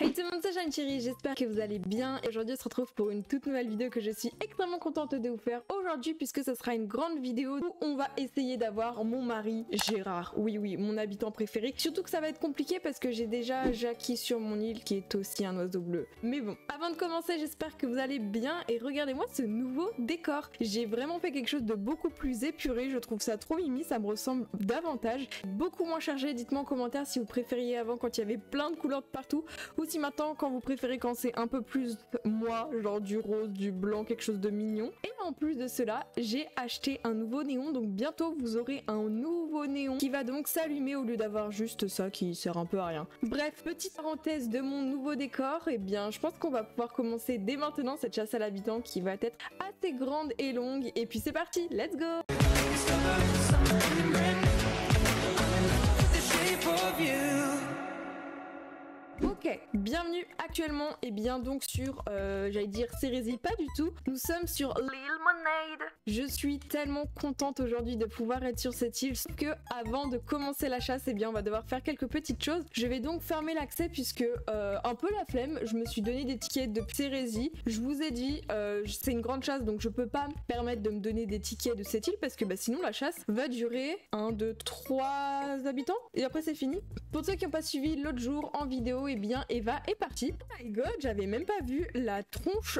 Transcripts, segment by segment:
Hey tout le monde, c'est Jeanne Chérie, j'espère que vous allez bien et aujourd'hui on se retrouve pour une toute nouvelle vidéo que je suis extrêmement contente de vous faire aujourd'hui puisque ce sera une grande vidéo où on va essayer d'avoir mon mari Gérard. Oui, mon habitant préféré. Surtout que ça va être compliqué parce que j'ai déjà Jackie sur mon île qui est aussi un oiseau bleu. Mais bon, avant de commencer, j'espère que vous allez bien et regardez-moi ce nouveau décor. J'ai vraiment fait quelque chose de beaucoup plus épuré, je trouve ça trop mimi, ça me ressemble davantage. Beaucoup moins chargé, dites-moi en commentaire si vous préfériez avant quand il y avait plein de couleurs de partout ou si maintenant quand vous préférez quand c'est un peu plus moi, genre du rose, du blanc, quelque chose de mignon. Et en plus de cela, j'ai acheté un nouveau néon, donc bientôt vous aurez un nouveau néon qui va donc s'allumer au lieu d'avoir juste ça qui sert un peu à rien. Bref, petite parenthèse de mon nouveau décor, et bien je pense qu'on va pouvoir commencer dès maintenant cette chasse à l'habitant qui va être assez grande et longue. Et puis c'est parti, let's go! Ok, bienvenue actuellement et bien donc sur, j'allais dire Cérésie, pas du tout. Nous sommes sur l'île Monade. Je suis tellement contente aujourd'hui de pouvoir être sur cette île, sauf que avant de commencer la chasse, eh bien on va devoir faire quelques petites choses. Je vais donc fermer l'accès puisque un peu la flemme, je me suis donné des tickets de Cérésie. Je vous ai dit, c'est une grande chasse donc je peux pas me permettre de me donner des tickets de cette île parce que sinon la chasse va durer 1, 2, 3 habitants et après c'est fini. Pour ceux qui n'ont pas suivi l'autre jour en vidéo, et bien Eva est partie. Oh my god, j'avais même pas vu la tronche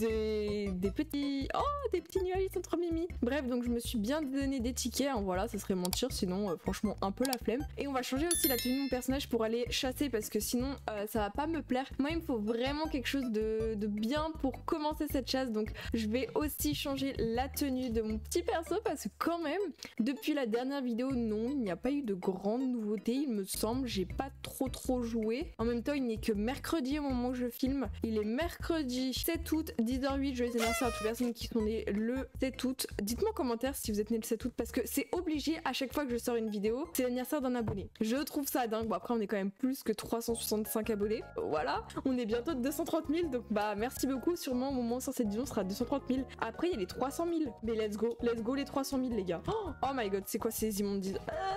des petits... Oh, des petits nuages, ils sont trop mimi. Bref, donc je me suis bien donné des tickets, hein, voilà, ça serait mentir, sinon franchement un peu la flemme. Et on va changer aussi la tenue de mon personnage pour aller chasser parce que sinon ça va pas me plaire. Moi il me faut vraiment quelque chose de bien pour commencer cette chasse, donc je vais aussi changer la tenue de mon petit perso parce que quand même, depuis la dernière vidéo, non, il n'y a pas eu de grandes nouveautés, il me semble, j'ai pas trop joué. En même temps, il n'est que mercredi au moment où je filme. Il est mercredi 7 août, 10h08. Joyeux anniversaire à toutes les personnes qui sont nées le 7 août. Dites-moi en commentaire si vous êtes nés le 7 août parce que c'est obligé à chaque fois que je sors une vidéo. C'est l'anniversaire d'un abonné. Je trouve ça dingue. Bon, après, on est quand même plus que 365 abonnés. Voilà. On est bientôt de 230 000. Donc, merci beaucoup. Sûrement, au moment où sur cette vidéo, on sera 230 000. Après, il y a les 300 000. Mais let's go les 300 000, les gars. Oh my god, c'est quoi ces immondices?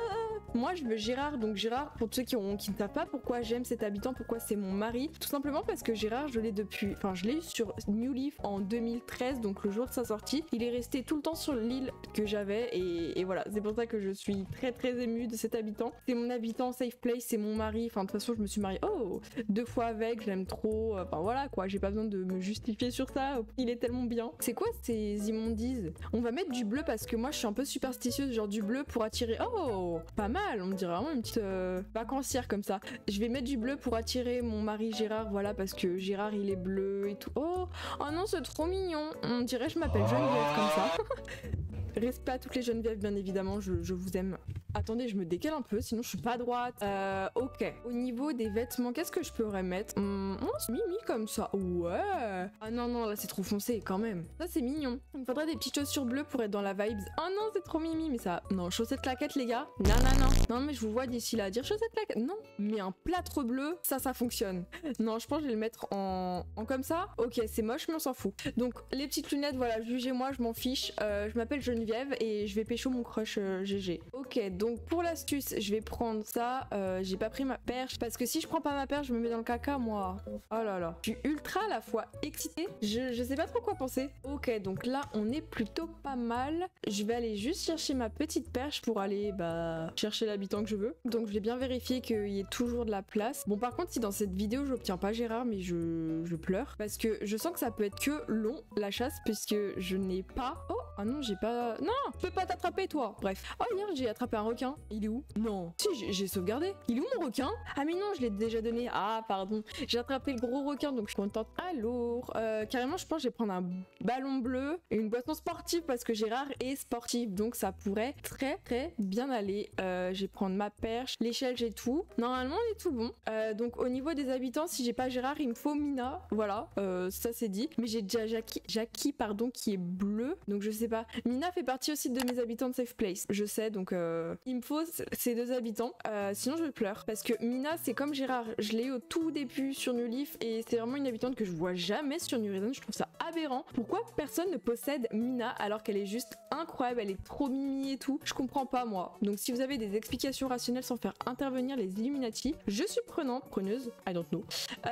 Moi je veux Gérard, donc Gérard, pour ceux qui ne savent pas pourquoi j'aime cet habitant, pourquoi c'est mon mari, tout simplement parce que Gérard je l'ai je l'ai eu sur New Leaf en 2013, donc le jour de sa sortie, il est resté tout le temps sur l'île que j'avais et voilà, c'est pour ça que je suis très émue de cet habitant. C'est mon habitant safe place, c'est mon mari, enfin de toute façon je me suis mariée 2 fois avec, je l'aime trop, enfin voilà quoi, j'ai pas besoin de me justifier sur ça, il est tellement bien. C'est quoi ces immondices? On va mettre du bleu parce que moi je suis un peu superstitieuse, genre du bleu pour attirer, pas mal. On dirait vraiment une petite vacancière comme ça. Je vais mettre du bleu pour attirer mon mari Gérard, voilà, parce que Gérard il est bleu et tout. Oh non, c'est trop mignon. On dirait je m'appelle Geneviève comme ça. Respect à toutes les Genevièves, bien évidemment, je vous aime. Attendez, je me décale un peu, sinon je suis pas droite. Ok. Au niveau des vêtements, qu'est-ce que je pourrais mettre? C'est mimi comme ça. Ouais. Ah non, là c'est trop foncé quand même. Ça c'est mignon. Il me faudrait des petites chaussures bleues pour être dans la vibes. Oh non, c'est trop mimi, mais ça... Non, chaussettes claquettes les gars. Non, mais je vous vois d'ici là dire chaussettes claquettes. Non, mais un plâtre bleu, ça fonctionne. Non, je pense que je vais le mettre en comme ça. Ok, c'est moche, mais on s'en fout. Donc les petites lunettes, voilà, jugez-moi, je m'en fiche. Je m'appelle Geneviève et je vais pécho mon crush GG. Ok, donc pour l'astuce, je vais prendre ça. J'ai pas pris ma perche parce que si je prends pas ma perche, je me mets dans le caca moi. Oh là là. Je suis ultra à la fois excitée. Je sais pas trop quoi penser. Ok, donc là on est plutôt pas mal. Je vais aller juste chercher ma petite perche pour aller chercher l'habitant que je veux. Donc je vais bien vérifier qu'il y ait toujours de la place. Bon par contre si dans cette vidéo j'obtiens pas Gérard, mais je pleure parce que je sens que ça peut être que long la chasse puisque je n'ai pas... Oh ah non, j'ai pas... Non, je peux pas t'attraper toi. Bref. Oh hier j'ai attrapé un requin. Il est où? Non. Si, j'ai sauvegardé. Il est où mon requin? Ah mais non, je l'ai déjà donné. Ah pardon. J'ai attrapé le gros requin donc je suis contente. Alors, carrément je pense que je vais prendre un ballon bleu et une boisson sportive parce que Gérard est sportif. Donc ça pourrait très bien aller. Je vais prendre ma perche, l'échelle, j'ai tout. Normalement on est tout bon. Donc au niveau des habitants, si j'ai pas Gérard, il me faut Mina. Voilà, ça c'est dit. Mais j'ai déjà Jackie pardon, qui est bleu. Donc je sais pas. Mina fait partie aussi de mes habitants de safe place. Je sais, donc il me faut ces 2 habitants. Sinon je pleure. Parce que Mina c'est comme Gérard. Je l'ai eu au tout début sur New Leaf et c'est vraiment une habitante que je vois jamais sur New Reason. Je trouve ça aberrant. Pourquoi personne ne possède Mina alors qu'elle est juste incroyable, elle est trop mimi et tout? Je comprends pas moi. Donc si vous avez des explications rationnelles sans faire intervenir les Illuminati, je suis preneuse, I don't know.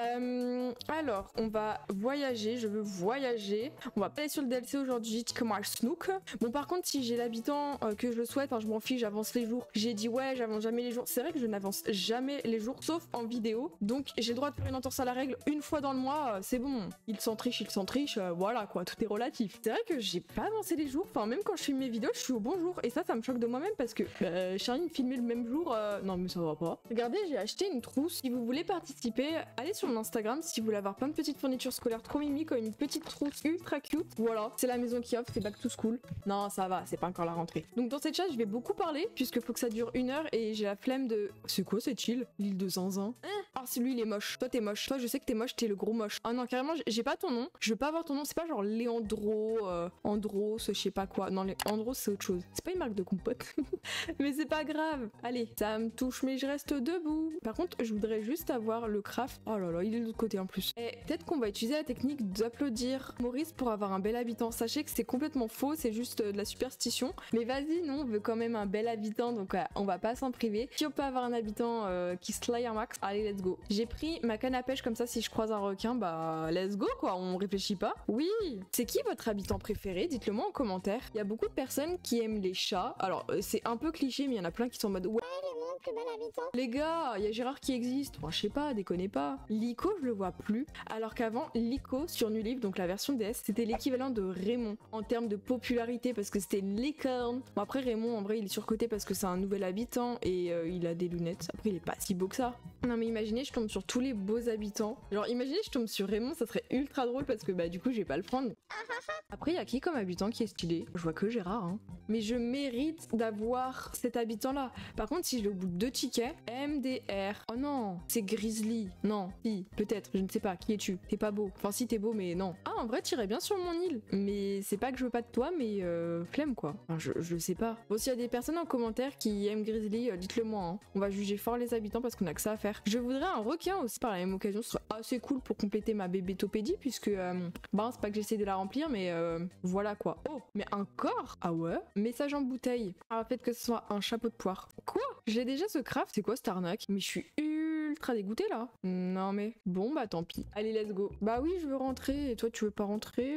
Alors, on va voyager, je veux voyager. On va pas aller sur le DLC aujourd'hui, comme un Snook. Bon, par contre, si j'ai l'habitant que je le souhaite, je m'en fiche, j'avance les jours. J'ai dit ouais, j'avance jamais les jours. C'est vrai que je n'avance jamais les jours, sauf en vidéo. Donc, j'ai le droit de faire une entorse à la règle une fois dans le mois, c'est bon. Il s'en triche, voilà quoi, tout est relatif. C'est vrai que j'ai pas avancé les jours, même quand je filme mes vidéos, je suis au bon jour. Et ça me choque de moi-même parce que Charline filmait le même jour, non mais ça va pas. Regardez, j'ai acheté une trousse. Si vous voulez participer, allez sur mon Instagram si vous voulez avoir plein de petites fournitures scolaires trop mimi, comme une petite trousse ultra cute. Voilà, c'est la maison qui offre, c'est back to school. Non, ça va, c'est pas encore la rentrée. Donc dans cette chat, je vais beaucoup parler puisque faut que ça dure 1 heure et j'ai la flemme de... C'est quoi cette île? L'île de Zinzin. Ah, c'est lui, il est moche. Toi, t'es moche. Toi, je sais que t'es moche, t'es le gros moche. Ah non, carrément, j'ai pas ton nom. Je veux pas avoir ton nom. C'est pas genre Léandro, Andros, je sais pas quoi. Non, Andros, c'est autre chose. C'est pas une marque de compote. Mais c'est pas grave. Allez, ça me touche, mais je reste debout. Par contre, je voudrais juste avoir le craft. Oh là là, il est de l'autre côté en plus. Et peut-être qu'on va utiliser la technique d'applaudir Maurice pour avoir un bel habitant. Sachez que c'est complètement faux, c'est juste de la superstition. Mais vas-y, nous, on veut quand même un bel habitant, donc on va pas s'en priver. Si on peut avoir un habitant qui slay un max, allez, let's go. J'ai pris ma canne à pêche comme ça, si je croise un requin, bah let's go quoi, on réfléchit pas. Oui, c'est qui votre habitant préféré? Dites-le moi en commentaire. Il y a beaucoup de personnes qui aiment les chats. Alors c'est un peu cliché, mais il y en a plein qui sont en mode ouais, le plus bel habitant. Les gars, il y a Gérard qui existe. Bon, je sais pas, déconnez pas. Lico, je le vois plus. Alors qu'avant, Lico sur Nulive, donc la version DS, c'était l'équivalent de Raymond en termes de popularité parce que c'était une licorne. Bon, après Raymond, en vrai, il est surcoté parce que c'est un nouvel habitant et il a des lunettes. Après, il est pas si beau que ça. Non mais imaginez, je tombe sur tous les beaux habitants. Genre imaginez, je tombe sur Raymond, ça serait ultra drôle parce que du coup, je vais pas le prendre. Après, il y a qui comme habitant qui est stylé? Je vois que Gérard, hein. Mais je mérite d'avoir cet habitant-là. Par contre, si je le bout de 2 tickets, MDR. Oh non, c'est Grizzly. Non, si, peut-être, je ne sais pas. Qui es-tu? T'es pas beau. Enfin, si t'es beau, mais non. Ah, en vrai, t'irais bien sur mon île. Mais c'est pas que je veux pas de toi, mais flemme quoi. Enfin, je sais pas. Bon, s'il y a des personnes en commentaire qui aiment Grizzly, dites-le moi. Hein. On va juger fort les habitants parce qu'on a que ça à faire. Je voudrais un requin aussi par la même occasion. Ce serait assez cool pour compléter ma bébétopédie puisque, c'est pas que j'essaie de la remplir, mais voilà quoi. Oh, mais un corps? Ah ouais? Message en bouteille. Ah, peut-être que ce soit un chapeau de poire. Quoi? J'ai déjà ce craft, c'est quoi cette arnaque? Mais je suis ultra dégoûtée là. Non mais, bon bah tant pis. Allez, let's go. Bah oui, je veux rentrer, et toi tu veux pas rentrer?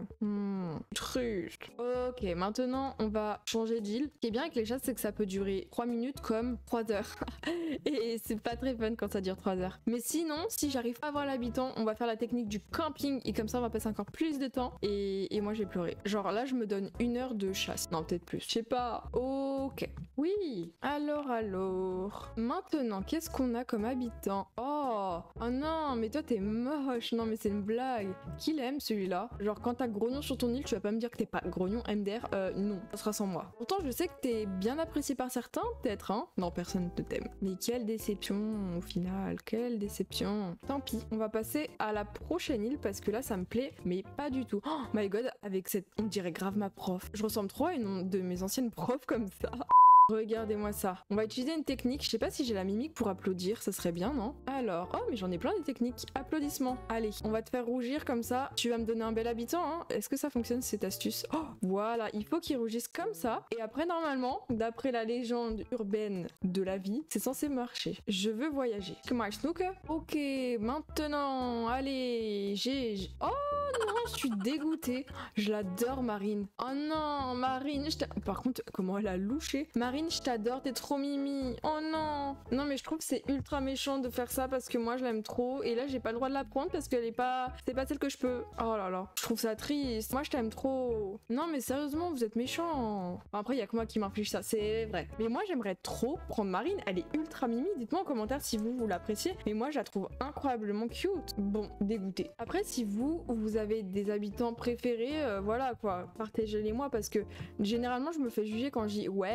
Triste. Ok, maintenant on va changer d'île. Ce qui est bien avec les chats, c'est que ça peut durer 3 minutes comme 3 heures. Et c'est pas très fun quand ça dure 3 heures. Mais sinon, si j'arrive pas à voir l'habitant, on va faire la technique du camping et comme ça on va passer encore plus de temps. Et moi j'ai pleuré. Genre là, je me donne 1 heure de chasse. Non, peut-être plus. Je sais pas. Ok. Oui. Alors. Maintenant, qu'est-ce qu'on a comme habitant? Oh non, mais toi t'es moche. Non, mais c'est une blague. Qui l'aime celui-là? Genre quand t'as Grognon sur ton île, tu vas pas me dire que t'es pas Grognon MDR. Non, ça sera sans moi. Pourtant, je sais que t'es bien apprécié par certains, peut-être, hein? Non, personne ne t'aime. Mais quelle déception au final. Quelle déception. Tant pis. On va passer à la prochaine île parce que là, ça me plaît, mais pas du tout. Oh my god, avec cette... On dirait grave ma prof. Je ressemble trop à une de mes anciennes profs comme ça. Regardez-moi ça. On va utiliser une technique. Je sais pas si j'ai la mimique pour applaudir. Ça serait bien, non? Alors, oh, mais j'en ai plein des techniques. Applaudissements. Allez, on va te faire rougir comme ça. Tu vas me donner un bel habitant, hein? Est-ce que ça fonctionne cette astuce? Oh, voilà. Il faut qu'il rougisse comme ça. Et après, normalement, d'après la légende urbaine de la vie, c'est censé marcher. Je veux voyager. Come on, snooker. Ok, maintenant, allez, oh non, je suis dégoûtée. Je l'adore, Marine. Oh non, Marine, par contre, comment elle a louché. Marine, je t'adore, t'es trop mimi. Oh non. Non, mais je trouve que c'est ultra méchant de faire ça parce que moi, je l'aime trop. Et là, j'ai pas le droit de la prendre parce qu'elle est pas... C'est pas celle que je peux. Oh là là. Je trouve ça triste. Moi, je t'aime trop. Non, mais sérieusement, vous êtes méchant. Après, il y a que moi qui m'inflige ça, c'est vrai. Mais moi, j'aimerais trop prendre Marine. Elle est ultra mimi. Dites-moi en commentaire si vous l'appréciez. Mais moi, je la trouve incroyablement cute. Bon, dégoûté. Après, si vous avez des habitants préférés, voilà quoi. Partagez-les moi parce que généralement, je me fais juger quand je dis ouais, Gérard,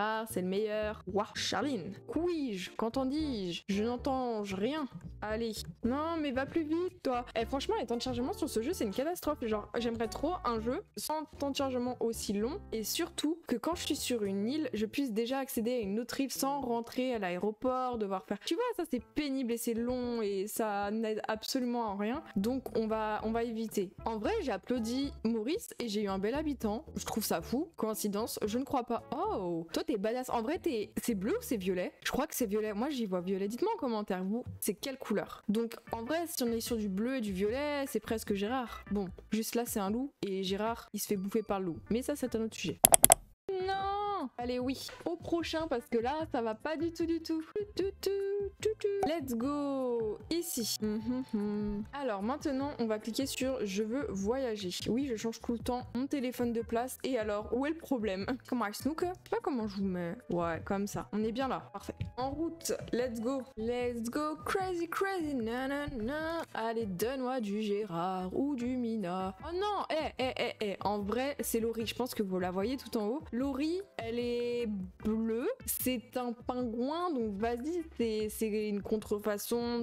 Gérard, c'est le meilleur. Ouah, Charline. Couis-je? Qu'entendis-je? Je n'entends rien. Allez. Non, mais va plus vite, toi. Eh, franchement, les temps de chargement sur ce jeu, c'est une catastrophe. Genre, j'aimerais trop un jeu sans temps de chargement aussi long. Et surtout, que quand je suis sur une île, je puisse déjà accéder à une autre île sans rentrer à l'aéroport, devoir faire... Tu vois, ça, c'est pénible et c'est long et ça n'aide absolument à rien. Donc, on va éviter. En vrai, j'ai applaudi Maurice et j'ai eu un bel habitant. Je trouve ça fou. Coïncidence? Je ne crois pas. Oh, toi, t'es badass. En vrai, c'est bleu ou c'est violet? Je crois que c'est violet. Moi, j'y vois violet. Dites-moi en commentaire, vous, c'est quelle couleur? Donc, en vrai, si on est sur du bleu et du violet, c'est presque Gérard. Bon, juste là, c'est un loup et Gérard, il se fait bouffer par le loup. Mais ça, c'est un autre sujet. Non! Allez, oui, au prochain parce que là, ça va pas du tout. Let's go! Ici. Alors maintenant, on va cliquer sur je veux voyager. Oui, je change tout le temps mon téléphone de place. Et alors, où est le problème? Comment snooker? Je sais pas comment je vous mets. Ouais, comme ça. On est bien là. Parfait. En route. Let's go. Let's go. Crazy. Nanana. Allez, donne-moi du Gérard ou du Mina. Oh non! En vrai, c'est Laurie. Je pense que vous la voyez tout en haut. Laurie, elle est bleue. C'est un pingouin. Donc vas-y, c'est une contrefaçon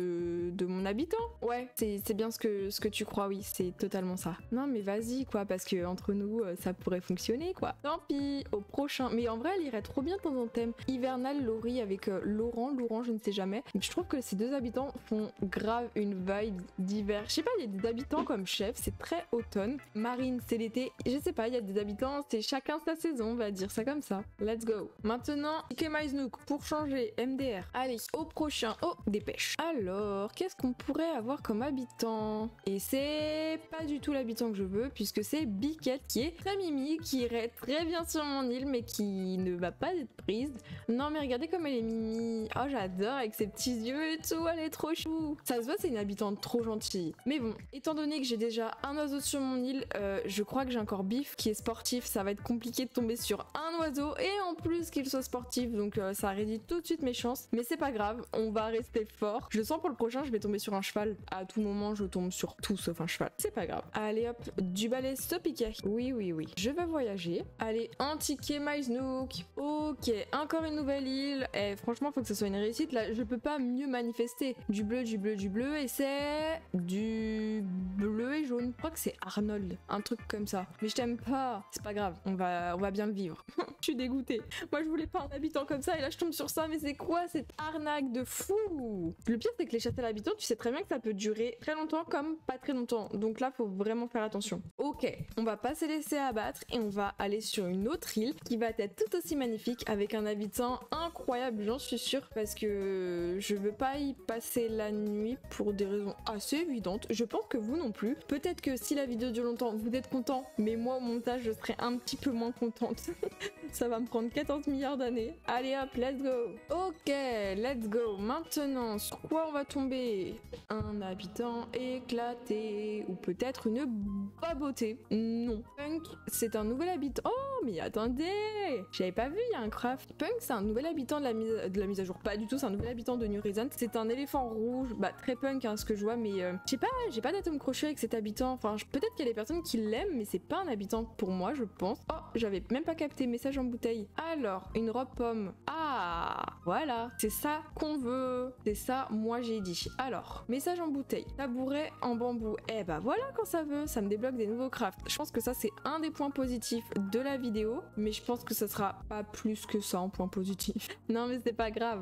de mon habitant. Ouais, c'est bien ce que tu crois, oui, c'est totalement ça. Non mais vas-y quoi, parce que entre nous, ça pourrait fonctionner quoi. Tant pis, au prochain. Mais en vrai, elle irait trop bien dans un thème hivernal, Laurie avec Laurent, je ne sais jamais. Donc, je trouve que ces deux habitants font grave une vibe d'hiver. Je sais pas, il y a des habitants comme chef, c'est très automne. Marine, c'est l'été. Je sais pas, il y a des habitants, c'est chacun sa saison, on va dire ça comme ça. Let's go. Maintenant, Ike Maiznouk pour changer MDR. Allez, au prochain. Oh, dépêche. Alors, qu'est-ce qu'on pourrait avoir comme habitant? Et c'est pas du tout l'habitant que je veux, puisque c'est Biquette, qui est très mimi, qui irait très bien sur mon île, mais qui ne va pas être prise. Non, mais regardez comme elle est mimi. Oh, j'adore, avec ses petits yeux et tout, elle est trop chou. Ça se voit, c'est une habitante trop gentille. Mais bon, étant donné que j'ai déjà un oiseau sur mon île, je crois que j'ai encore Biff qui est sportif. Ça va être compliqué de tomber sur un oiseau, et en plus qu'il soit sportif, donc ça réduit tout de suite mes chances. Mais c'est pas grave, on va rester fort. Je sens pour le prochain, je vais tomber sur un cheval. À tout moment, je tombe sur tout sauf un cheval. C'est pas grave. Allez hop, du balai stop Ike. Oui. Je vais voyager. Allez, Antique Maiznouk. Ok, encore une nouvelle île. Et franchement, faut que ce soit une réussite. Là, je peux pas mieux manifester. Du bleu. Et c'est du bleu et jaune. Je crois que c'est Arnold. Un truc comme ça. Mais je t'aime pas. C'est pas grave. On va bien le vivre. Je suis dégoûtée. Moi, je voulais pas un habitant comme ça. Et là, je tombe sur ça. Mais c'est quoi cette arnaque de fou? Le pire, c'est que les châteaux habitants, tu sais très bien que ça peut durer très longtemps comme pas très longtemps. Donc là, faut vraiment faire attention. Ok, on va pas se laisser abattre et on va aller sur une autre île qui va être tout aussi magnifique avec un habitant incroyable, j'en suis sûre, parce que je veux pas y passer la nuit pour des raisons assez évidentes. Je pense que vous non plus. Peut-être que si la vidéo dure longtemps, vous êtes content, mais moi au montage, je serai un petit peu moins contente. Ça va me prendre 14 milliards d'années. Allez hop, let's go. Ok, let's go. Maintenant, sur quoi on va tomber? Un habitant éclaté, ou peut-être une babauté. Non. Punk, c'est un nouvel habitant. Oh, mais attendez, j'avais pas vu, il y a un craft. Punk, c'est un nouvel habitant de la mise à jour. Pas du tout, c'est un nouvel habitant de New Horizons. C'est un éléphant rouge, bah très punk hein, ce que je vois, mais je sais pas, j'ai pas d'atome crochet avec cet habitant. Enfin, peut-être qu'il y a des personnes qui l'aiment, mais c'est pas un habitant pour moi, je pense. Oh, j'avais même pas capté, message en bouteille. Alors, une robe pomme. Ah, voilà, c'est ça qu'on veut. C'est ça, moi j'ai dit. Alors, message en bouteille. Tabouret en bambou. Eh bah voilà quand ça veut, ça me débloque des nouveaux crafts. Je pense que ça c'est un des points positifs de la vidéo, mais je pense que ça sera pas plus que ça en point positif. Non mais c'est pas grave,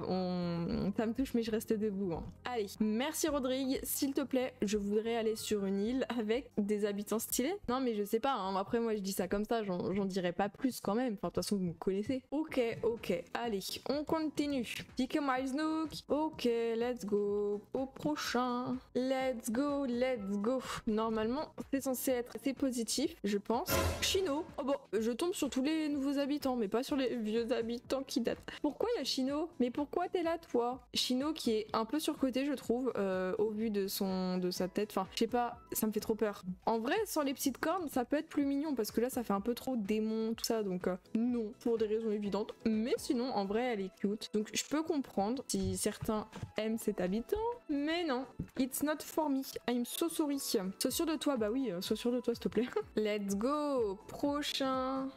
ça me touche mais je reste debout. Hein. Allez, merci Rodrigue, s'il te plaît, je voudrais aller sur une île avec des habitants stylés. Non mais je sais pas, hein. Après moi je dis ça comme ça, j'en dirais pas plus quand même. Enfin de toute façon vous me connaissez. Ok, allez, on continue. Ike Maiznouk. Ok, let's go. Au prochain. Let's go. Normalement, c'est censé être assez positif, je pense. Chino. Oh bon, je tombe sur tous les nouveaux habitants, mais pas sur les vieux habitants qui datent. Pourquoi il y a Chino? Mais pourquoi t'es là, toi? Chino qui est un peu surcoté, je trouve, au vu de sa tête. Enfin, je sais pas, ça me fait trop peur. En vrai, sans les petites cornes, ça peut être plus mignon, parce que là, ça fait un peu trop démon, tout ça, donc non, pour des raisons évidentes. Mais sinon, en vrai, elle est cute. Donc, je peux comprendre si certains aiment cet habitant, mais non. It's not for me. I'm so sorry. Sois sûr de toi, bah oui, sois sûr de toi, s'il te plaît. Let's go. Prochain.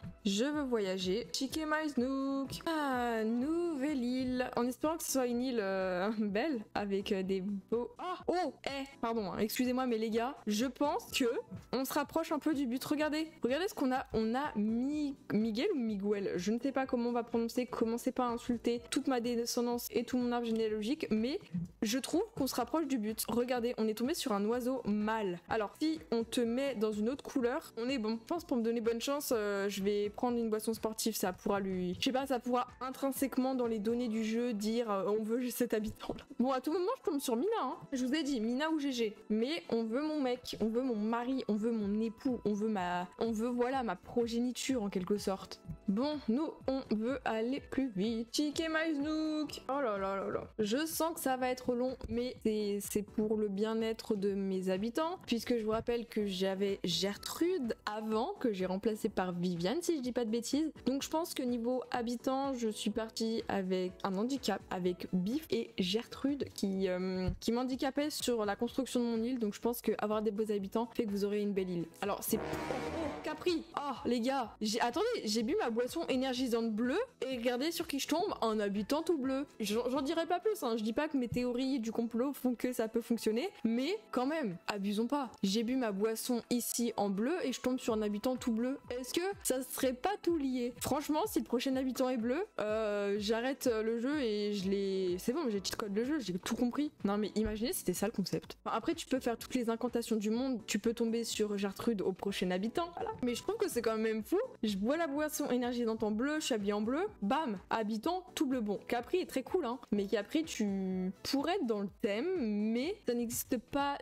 Je veux voyager. Chikemaiznook. Ah, nouvelle île. En espérant que ce soit une île belle, avec des beaux... Oh, pardon, hein, excusez-moi, mais les gars, je pense que on se rapproche un peu du but. Regardez ce qu'on a. On a Miguel ou Miguel, je ne sais pas comment on va prononcer, commencez pas à insulter toute ma descendance et tout mon arbre généalogique, mais je trouve qu'on se rapproche du but. Regardez, on est tombé sur un oiseau mâle. Alors, si on te met dans une autre couleur, on est bon. Je pense pour me donner bonne chance, je vais prendre une boisson sportive, ça pourra lui... Je sais pas, ça pourra intrinsèquement dans les données du jeu dire on veut cet habitant là. Bon, à tout moment, je tombe sur Mina, hein. Je vous ai dit, Mina ou GG. Mais on veut mon mec, on veut mon mari, on veut mon époux, on veut voilà, ma progéniture en quelque sorte. Bon, nous, on veut aller plus vite. Chikemaiznook. Oh là là là là. Je sens que ça va être long, mais c'est pour le bien-être de mes habitants, puisque je vous rappelle que j'avais Gertrude avant, que j'ai remplacée par Viviane, si je dis pas de bêtises. Donc je pense que niveau habitants, je suis partie avec un handicap, avec Biff et Gertrude qui m'handicapait sur la construction de mon île. Donc je pense qu'avoir des beaux habitants fait que vous aurez une belle île. Alors c'est... Capri. Les gars, attendez, j'ai bu ma boisson énergisante bleue et regardez sur qui je tombe, un habitant tout bleu. J'en dirai pas plus, hein. Je dis pas que mes théories du complot font que ça peut fonctionner, mais quand même, abusons pas. J'ai bu ma boisson ici en bleu et je tombe sur un habitant tout bleu. Est-ce que ça serait pas tout lié? Franchement, si le prochain habitant est bleu, j'arrête le jeu et je l'ai... C'est bon, j'ai cheat code le jeu, j'ai tout compris. Non mais imaginez, c'était ça le concept. Enfin, après, tu peux faire toutes les incantations du monde, tu peux tomber sur Gertrude au prochain habitant, voilà. Mais je trouve que c'est quand même fou. Je bois la boisson énergisante en bleu, je suis habillée en bleu, bam, habitant tout bleu. Bon, Capri est très cool, hein. Mais Capri, tu pourrais être dans le thème, mais ça n'existe pas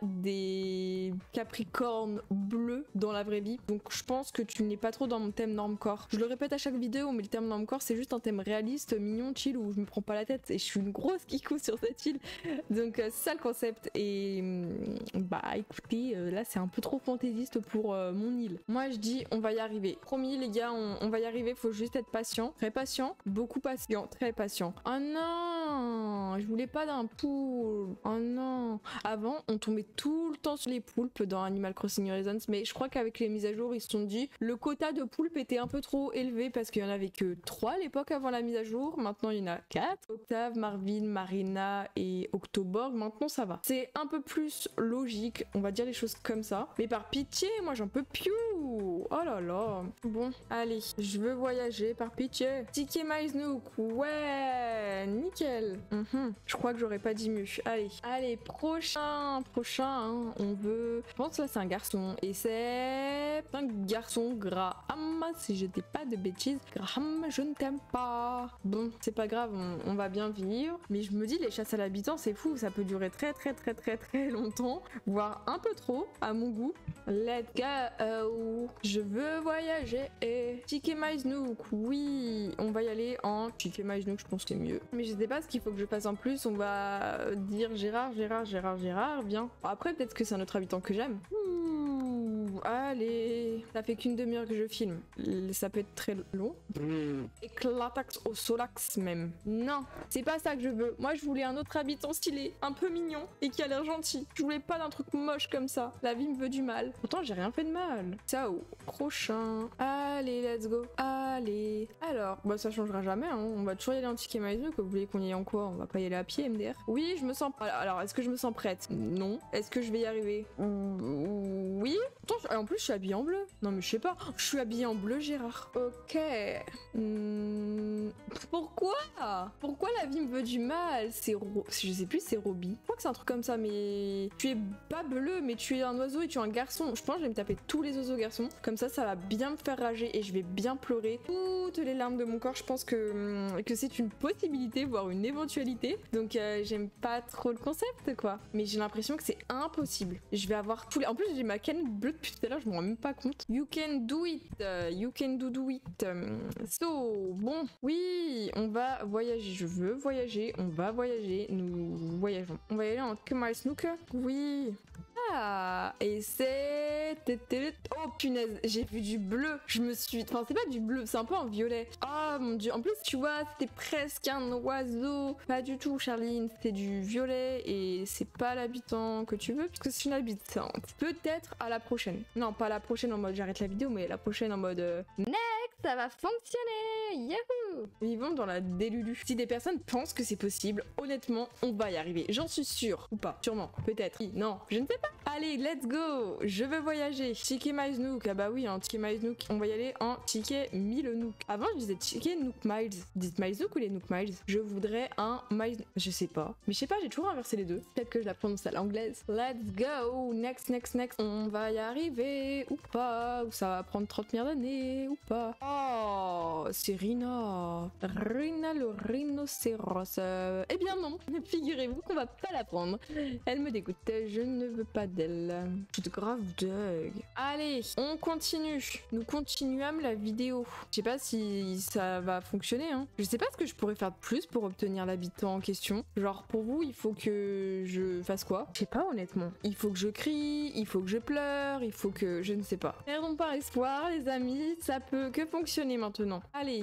des Capricornes bleus dans la vraie vie. Donc je pense que tu n'es pas trop dans mon thème normcore. Je le répète à chaque vidéo, mais le thème normcore, c'est juste un thème réaliste, mignon, chill, où je me prends pas la tête et je suis une grosse kikou sur cette île. Donc c'est ça le concept. Et bah écoutez, là c'est un peu trop fantaisiste pour mon île. Moi je dis on va y arriver. Promis les gars, on va y arriver, faut juste être patient. Très patient, beaucoup patient, très patient. Oh non, je voulais pas d'un poule. Oh non. Avant, on tombait tout le temps sur les poulpes dans Animal Crossing Horizons, mais je crois qu'avec les mises à jour, ils se sont dit le quota de poulpes était un peu trop élevé parce qu'il y en avait que 3 à l'époque avant la mise à jour. Maintenant, il y en a 4. Octave, Marvin, Marina et Octoborg. Maintenant, ça va. C'est un peu plus logique, on va dire les choses comme ça. Mais par pitié, moi j'en peux plus. Oh là là. Bon, allez, je veux voyager par pitié. Chikemaiznook, ouais, nickel. Je crois que j'aurais pas dit mieux. Allez, prochain, hein, on veut... Je pense que là c'est un garçon, et c'est un garçon Graham, si je dis pas de bêtises. Graham, je ne t'aime pas. Bon, c'est pas grave, on va bien vivre. Mais je me dis, les chasses à l'habitant, c'est fou, ça peut durer très longtemps, voire un peu trop, à mon goût. Let's go. Je veux voyager et Chikemaiznook, oui, on va y aller en Chikemaiznook, je pense que c'est mieux. Mais je sais pas ce qu'il faut que je fasse en plus, on va dire Gérard, bien. Après, peut-être que c'est un autre habitant que j'aime. Allez, ça fait qu'une demi-heure que je filme. Ça peut être très long. Éclatax au solax même. Non, c'est pas ça que je veux. Moi, je voulais un autre habitant stylé, un peu mignon et qui a l'air gentil. Je voulais pas d'un truc moche comme ça. La vie me veut du mal. Pourtant, j'ai rien fait de mal. Ciao. Prochain. Allez, let's go. Allez. Alors, bah ça changera jamais, hein. On va toujours y aller en Chikemaiznook. Vous voulez qu'on y aille en quoi? On va pas y aller à pied, MDR. Oui, je me sens... Alors, est-ce que je me sens prête? Non. Est-ce que je vais y arriver? Oui. Pourtant, en plus, je suis habillée en bleu. Non, mais je sais pas. Je suis habillée en bleu, Gérard. Ok. Pourquoi la vie me veut du mal? Je sais plus, c'est Robbie. Je crois que c'est un truc comme ça, mais... Tu es pas bleu, mais tu es un oiseau et tu es un garçon. Je pense que je vais me taper tous les oiseaux garçons. Comme ça va bien me faire rager et je vais bien pleurer toutes les larmes de mon corps. Je pense que c'est une possibilité, voire une éventualité. Donc, j'aime pas trop le concept, quoi. Mais j'ai l'impression que c'est impossible. Je vais avoir tous les... En plus, j'ai ma canne bleue depuis tout à l'heure, je me rends même pas compte. You can do it. You can do it. So, bon, oui, on va voyager. Je veux voyager. On va voyager. Nous voyageons. On va y aller en Chikemaiznook. Oui. Ah, et c'est... Oh punaise, j'ai vu du bleu. Je me suis... Enfin, c'est pas du bleu, c'est un peu en violet. Oh mon dieu, en plus, tu vois, c'était presque un oiseau. Pas du tout, Charline, c'était du violet et c'est pas l'habitant que tu veux puisque c'est une habitante. Peut-être à la prochaine. Non, pas à la prochaine en mode j'arrête la vidéo, mais la prochaine en mode... Next ça va fonctionner. Yahoo! Vivons dans la délulu. Si des personnes pensent que c'est possible, honnêtement, on va y arriver. J'en suis sûre. Ou pas. Sûrement. Peut-être. Oui, non, je ne sais pas. Allez, let's go! Je veux voyager. Ticket Miles Nook. Ah bah oui, en Ticket Miles Nook. On va y aller en Ticket 1000 Nook. Avant, je disais Ticket Nook Miles. Dites Miles Nook ou les Nook Miles? Je voudrais un Miles... Je sais pas. Mais je sais pas, j'ai toujours inversé les deux. Peut-être que je la prononce à l'anglaise. Let's go! Next, next, next. On va y arriver. Ou pas. Ou ça va prendre 30 milliards d'années. Ou pas. Oh, c'est Rina. Rina le rhinocéros. Eh bien non. Figurez-vous qu'on va pas la prendre. Elle me dégoûte. Je ne veux pas d'elle. Toute grave dog. Allez, on continue. Nous continuons la vidéo. Je sais pas si ça va fonctionner, hein. Je sais pas ce que je pourrais faire de plus pour obtenir l'habitant en question. Genre, pour vous, il faut que je fasse quoi? Je sais pas, honnêtement. Il faut que je crie, il faut que je pleure, il faut que... Je ne sais pas. Perdons pas espoir, les amis. Ça peut que fonctionner maintenant. Allez,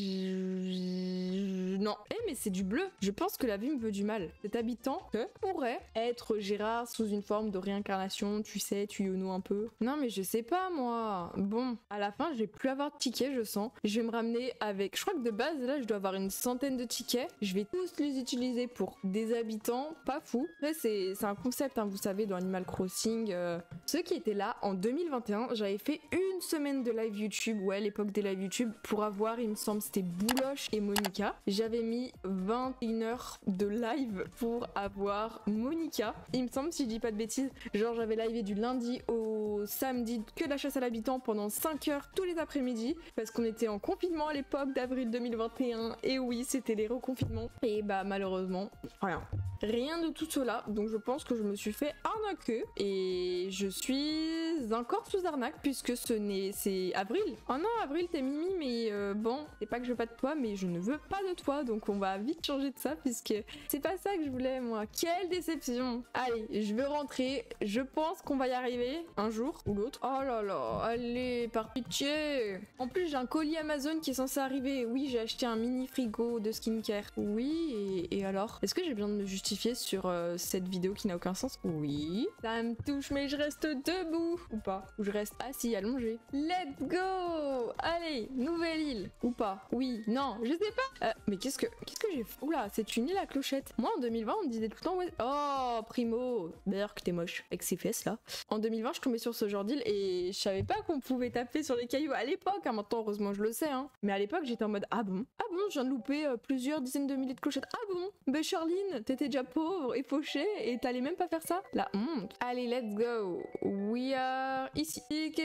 non. Eh, mais c'est du bleu. Je pense que la vie me veut du mal. Cet habitant pourrait être Gérard sous une forme de réincarnation, tu sais, tu yono un peu. Non, mais je sais pas, moi. Bon, à la fin, je vais plus avoir de tickets, je sens. Je vais me ramener avec... Je crois que de base, là, je dois avoir une centaine de tickets. Je vais tous les utiliser pour des habitants, pas fou. Après, c'est un concept, hein, vous savez, dans Animal Crossing. Ceux qui étaient là, en 2021, j'avais fait une semaine de live YouTube, ouais, l'époque des live YouTube, pour avoir, il me semble, c'était Bouloche et Monica. J'avais mis 21 heures de live pour avoir Monica. Il me semble, si je dis pas de bêtises, genre j'avais livé du lundi au samedi que de la chasse à l'habitant pendant 5 heures tous les après-midi, parce qu'on était en confinement à l'époque d'avril 2021, et oui, c'était les reconfinements. Et bah malheureusement, rien de tout cela, donc je pense que je me suis fait arnaquer, et je suis encore sous arnaque, puisque c'est Avril. Oh non, Avril, t'es Mimi, mais bon, c'est pas que je veux pas de toi, mais je ne veux pas de toi, donc on va vite changer de ça, puisque c'est pas ça que je voulais, moi. Quelle déception! Allez, je veux rentrer, je pense qu'on va y arriver, un jour ou l'autre. Oh là là, allez, par pitié! En plus, j'ai un colis Amazon qui est censé arriver. Oui, j'ai acheté un mini frigo de skincare. Oui, et alors? Est-ce que j'ai besoin de me justifier sur cette vidéo qui n'a aucun sens? Oui. Ça me touche, mais je reste debout. Ou pas? Ou je reste assis, allongé. Let's go! Allez, nouvelle île. Ou pas? Oui, non, je sais pas. Mais qu'est-ce que j'ai fait? Oula, c'est une île à clochette. Moi, en 2020, on me disait tout le temps, ouais. Oh, Primo! D'ailleurs, que t'es moche avec ses fesses là. En 2020, je tombais sur ce genre d'île et je savais pas qu'on pouvait taper sur les cailloux à l'époque. Hein. Maintenant, heureusement, je le sais. Hein. Mais à l'époque, j'étais en mode ah bon, je viens de louper plusieurs dizaines de milliers de clochettes. Ah bon, ben Charline, t'étais déjà pauvre et fauchée et t'allais même pas faire ça. La honte. Allez, let's go. We are ici.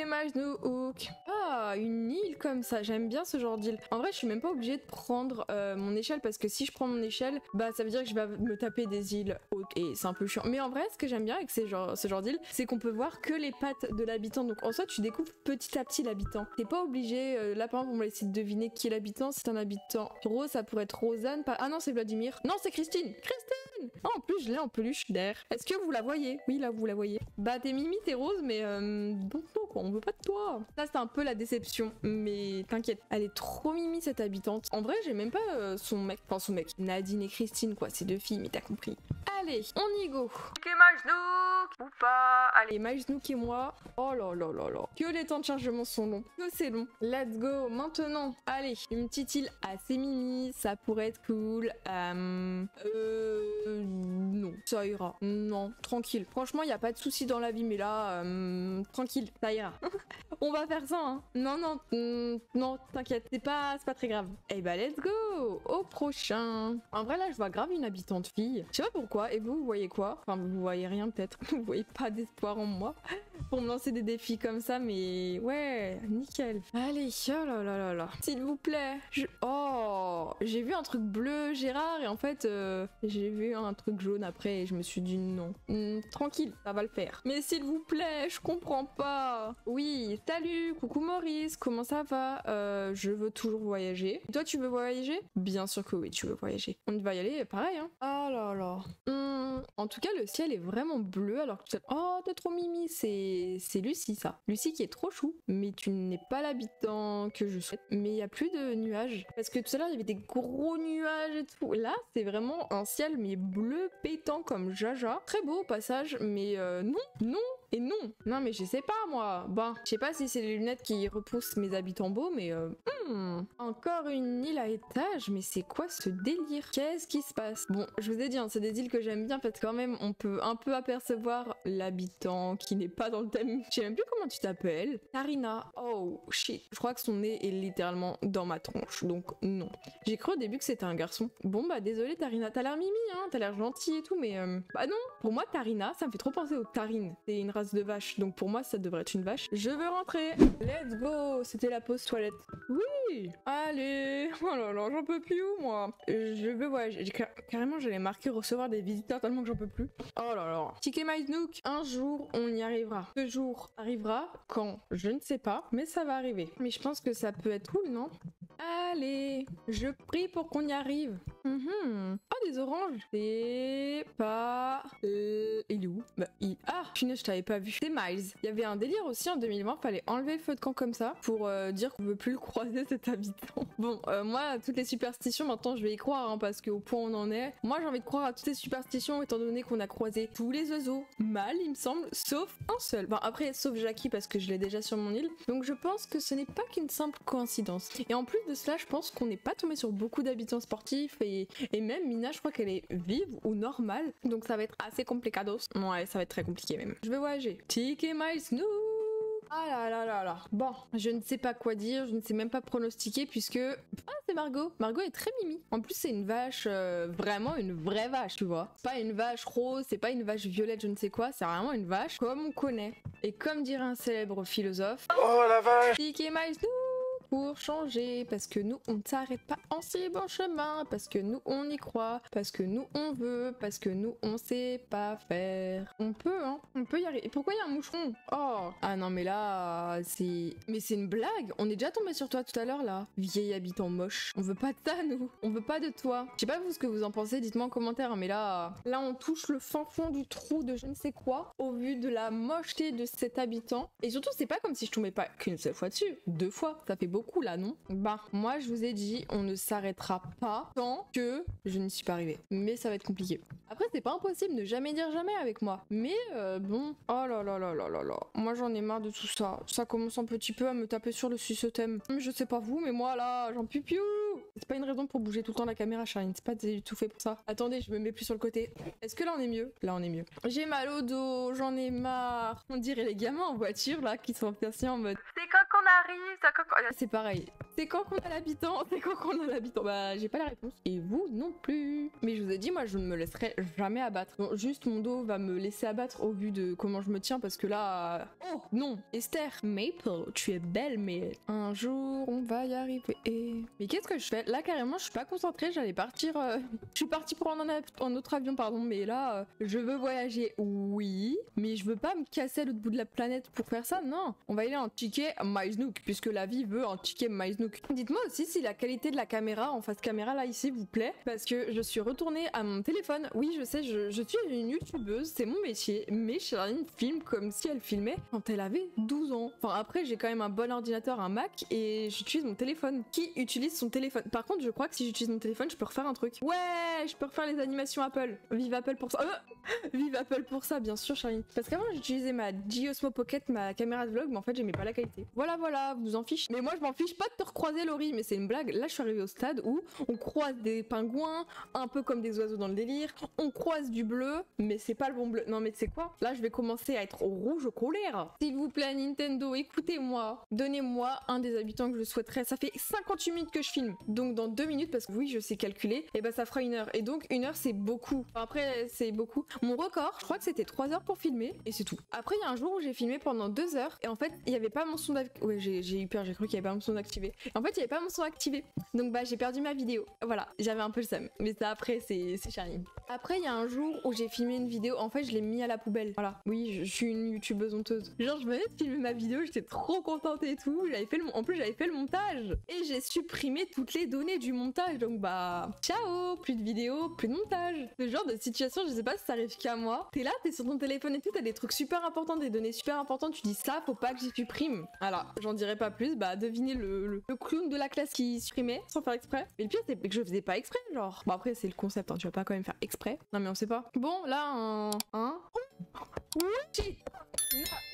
Hook. Ah, une île comme ça. J'aime bien ce genre d'île. En vrai, je suis même pas obligée de prendre mon échelle parce que si je prends mon échelle, bah ça veut dire que je vais me taper des îles hautes et c'est un peu chiant. Mais en vrai, ce que j'aime bien avec ce genre d'île, c'est qu'on peut voir que les pattes de l'habitant. Donc en soi, tu découvres petit à petit l'habitant. T'es pas obligé. Là, par exemple, on va essayer de deviner qui est l'habitant. C'est un habitant rose, ça pourrait être Rosanne. Ah non, c'est Vladimir. Non, c'est Christine. Christine. Oh, en plus, je l'ai en peluche d'air. Est-ce que vous la voyez? Oui, là, vous la voyez. Bah, t'es Mimi, t'es rose, mais bon, non, quoi, on veut pas de toi. Ça, c'est un peu la déception. Mais t'inquiète, elle est trop Mimi, cette habitante. En vrai, j'ai même pas son mec. Enfin, son mec. Nadine et Christine, quoi. C'est deux filles, mais t'as compris. Allez, on y go. Ok, Majnouk ou pas? Allez, Majnouk et moi. Oh là là là là. Que les temps de chargement sont longs. Que c'est long. Let's go. Maintenant, allez, une petite île assez Mimi. Ça pourrait être cool. Non, ça ira. Non, tranquille. Franchement, il y a pas de souci dans la vie, mais là, tranquille, ça ira. On va faire ça, hein. Non, non, t'inquiète, c'est pas très grave. Eh bah, let's go. Au prochain. En vrai, là, je vois grave une habitante fille. Je sais pas pourquoi. Et vous voyez quoi? Enfin, vous voyez rien peut-être. Vous voyez pas d'espoir en moi pour me lancer des défis comme ça, mais ouais, nickel. Allez, oh là là là là. S'il vous plaît. Oh, j'ai vu un truc bleu, Gérard, et en fait, j'ai vu un truc jaune après et je me suis dit non. Tranquille, ça va le faire. Mais s'il vous plaît, je comprends pas. Oui, salut, coucou Maurice, comment ça va? Je veux toujours voyager. Et toi, tu veux voyager? Bien sûr que oui, tu veux voyager. On va y aller, pareil, hein. Oh là là. En tout cas, le ciel est vraiment bleu alors que... Oh, t'es trop Mimi, c'est Lucie, ça. Lucie qui est trop chou. Mais tu n'es pas l'habitant que je souhaite. Mais il n'y a plus de nuages. Parce que tout à l'heure, il y avait des gros nuages et tout. Là, c'est vraiment un ciel, mais bleu pétant comme jaja. Très beau au passage, mais non, et non. non. Non, mais je sais pas, moi. Bon, je sais pas si c'est les lunettes qui repoussent mes habitants beaux, mais encore une île à étage, mais c'est quoi ce délire? Qu'est-ce qui se passe? Bon, je vous ai dit, hein, c'est des îles que j'aime bien parce que quand même, on peut un peu apercevoir l'habitant qui n'est pas dans le thème. Je sais même plus comment tu t'appelles. Tarina. Oh, shit. Je crois que son nez est littéralement dans ma tronche, donc non. J'ai cru au début que c'était un garçon. Bon, bah désolé Tarina, t'as l'air mimi, hein, t'as l'air gentil et tout, mais bah non. Pour moi, Tarina, ça me fait trop penser aux tarines. C'est une race de vache, donc pour moi, ça devrait être une vache. Je veux rentrer. Let's go. C'était la pause toilette. Oui. Allez. Oh là là, j'en peux plus, moi. Je veux voyager. Carrément, j'allais marquer recevoir des visiteurs tellement que j'en peux plus. Oh là là. Ticket My Snook. Un jour, on y arrivera. Ce jour arrivera quand? Je ne sais pas, mais ça va arriver. Mais je pense que ça peut être cool, non? Allez, je prie pour qu'on y arrive. Oh, des oranges. C'est pas... il est où? Bah, ah, punaise, je t'avais pas vu. C'est Miles. Il y avait un délire aussi en 2020, fallait enlever le feu de camp comme ça pour dire qu'on veut plus le croiser cet habitant. Bon, moi, toutes les superstitions, maintenant, je vais y croire, hein, parce qu'au point où on en est, moi, j'ai envie de croire à toutes les superstitions, étant donné qu'on a croisé tous les oiseaux mâles, il me semble, sauf un seul. Bon, après, sauf Jackie, parce que je l'ai déjà sur mon île. Donc, je pense que ce n'est pas qu'une simple coïncidence. Et en plus de cela, je pense qu'on n'est pas tombé sur beaucoup d'habitants sportifs, et même Mina, je crois qu'elle est vive ou normale. Donc, ça va être assez complicados. Ouais, ça va être très compliqué même. Je vais voyager. Ticket My Snook. Ah là là là là. Bon, je ne sais pas quoi dire, je ne sais même pas pronostiquer puisque... Ah, c'est Margot. Margot est très mimi. En plus, c'est une vache, vraiment une vraie vache, tu vois. Pas une vache rose, c'est pas une vache violette, je ne sais quoi, c'est vraiment une vache comme on connaît. Et comme dirait un célèbre philosophe... Oh la vache! Ticket My Snook pour changer, parce que nous on ne s'arrête pas en si bon chemin, parce que nous on y croit, parce que nous on veut, parce que nous on sait pas faire. On peut, hein, on peut y arriver. Pourquoi il y a un moucheron? Oh, ah non mais là c'est... Mais c'est une blague. On est déjà tombé sur toi tout à l'heure là, vieil habitant moche. On veut pas de ça nous, on veut pas de toi. Je sais pas vous ce que vous en pensez, dites-moi en commentaire, hein, mais là on touche le fin fond du trou de je ne sais quoi au vu de la mocheté de cet habitant. Et surtout c'est pas comme si je tombais pas qu'une seule fois dessus, 2 fois, ça fait beaucoup là, non? Bah, moi je vous ai dit, on ne s'arrêtera pas tant que je n'y suis pas arrivée. Mais ça va être compliqué. Après, c'est pas impossible, ne jamais dire jamais avec moi. Mais bon, oh là là là là là là. Moi j'en ai marre de tout ça. Ça commence un petit peu à me taper sur le suce-thème. Je sais pas vous, mais moi là, j'en pipiou. C'est pas une raison pour bouger tout le temps la caméra, Charline. C'est pas du tout fait pour ça. Attendez, je me mets plus sur le côté. Est-ce que là on est mieux? Là on est mieux. J'ai mal au dos, j'en ai marre. On dirait les gamins en voiture là qui sont assis en mode. C'est quand qu'on arrive? C'est pareil. C'est quand qu'on a l'habitant? C'est quand qu'on a l'habitant? Bah j'ai pas la réponse. Et vous non plus. Mais je vous ai dit, moi je ne me laisserai jamais abattre. Bon, juste mon dos va me laisser abattre au vu de comment je me tiens parce que là... Oh non, Esther, Maple, tu es belle mais un jour on va y arriver. Mais qu'est-ce que je fais? Là carrément je suis pas concentrée, j'allais partir... Je suis partie pour un autre avion pardon, mais là je veux voyager, oui, mais je veux pas me casser à l'autre bout de la planète pour faire ça, non. On va aller en ticket My Snook puisque la vie veut un ticket My Snook. Dites-moi aussi si la qualité de la caméra en face caméra là ici vous plaît parce que je suis retournée à mon téléphone. Oui je sais, je suis une youtubeuse, c'est mon métier, mais Charline filme comme si elle filmait quand elle avait 12 ans. Enfin après j'ai quand même un bon ordinateur, un Mac et j'utilise mon téléphone. Qui utilise son téléphone? Par contre je crois que si j'utilise mon téléphone je peux refaire un truc. Ouais, je peux refaire les animations Apple. Vive Apple pour ça. Vive Apple pour ça bien sûr Charline. Parce qu'avant j'utilisais ma Giosmo Pocket, ma caméra de vlog, mais en fait j'aimais pas la qualité. Voilà, vous en fichez. Mais moi je m'en fiche pas de te recroiser Laurie, mais c'est une blague. Là je suis arrivée au stade où on croise des pingouins, un peu comme des oiseaux dans le délire. On croise du bleu, mais c'est pas le bon bleu. Non mais c'est quoi? Là je vais commencer à être au rouge au colère. S'il vous plaît Nintendo, écoutez-moi. Donnez-moi un des habitants que je souhaiterais. Ça fait 58 minutes que je filme. Donc dans 2 minutes, parce que oui je sais calculer, et bah ça fera 1 heure. Et donc 1 heure c'est beaucoup. Enfin, après c'est beaucoup. Mon record, je crois que c'était 3 heures pour filmer, et c'est tout. Après il y a un jour où j'ai filmé pendant 2 heures, et en fait il y avait pas mon son d'activé. Ouais j'ai eu peur, j'ai cru qu'il y avait pas mon son activé. En fait il y avait pas mon son activé. Donc bah j'ai perdu ma vidéo. Voilà, j'avais un peu le seum. Mais ça après c'est Charline. Après il y a un jour où j'ai filmé une vidéo, en fait je l'ai mis à la poubelle. Voilà. Oui, je suis une youtubeuse honteuse. Genre je venais de filmer ma vidéo, j'étais trop contente et tout. En plus j'avais fait le montage. Et j'ai supprimé toutes les données du montage. Donc bah ciao, plus de vidéo, plus de montage. Ce genre de situation, je sais pas si ça arrive qu'à moi. T'es là, t'es sur ton téléphone et tout, t'as des trucs super importants, des données super importantes, tu dis ça, faut pas que j'y supprime. Voilà, j'en dirai pas plus, bah devinez le clown de la classe qui supprimait sans faire exprès. Mais le pire c'est que je faisais pas exprès, genre. Bon après c'est le concept, hein, tu vas pas quand même faire exprès. Non mais on sait pas. Bon là un... Oui.